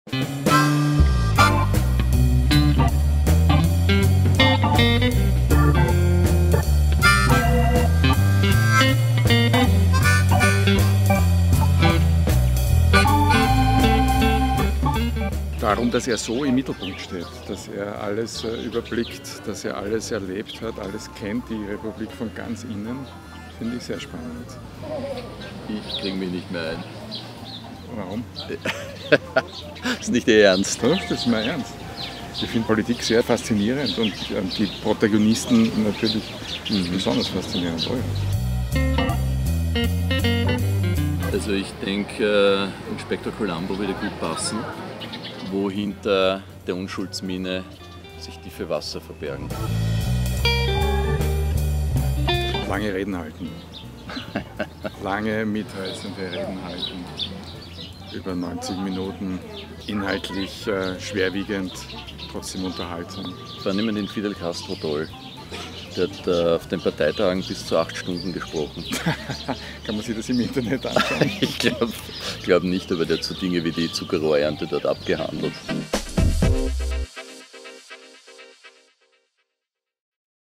Darum, dass er so im Mittelpunkt steht, dass er alles überblickt, dass er alles erlebt hat, alles kennt, die Republik von ganz innen, finde ich sehr spannend. Ich kriege mich nicht mehr ein. Warum? Ist nicht Ihr Ernst. Ja, das ist mein Ernst. Ich finde Politik sehr faszinierend und die Protagonisten natürlich besonders faszinierend. Oh ja. Also ich denke, Inspektor Columbo würde gut passen, wo hinter der Unschuldsmine sich tiefe Wasser verbergen. Lange Reden halten. Lange mitreißende Reden halten. Über 90 Minuten, inhaltlich schwerwiegend, trotzdem unterhaltsam. Ich fand immer den Fidel Castro toll. Der hat auf den Parteitagen bis zu 8 Stunden gesprochen. Kann man sich das im Internet anschauen? Ich glaube nicht, aber der hat so Dinge wie die Zuckerrohrernte dort abgehandelt.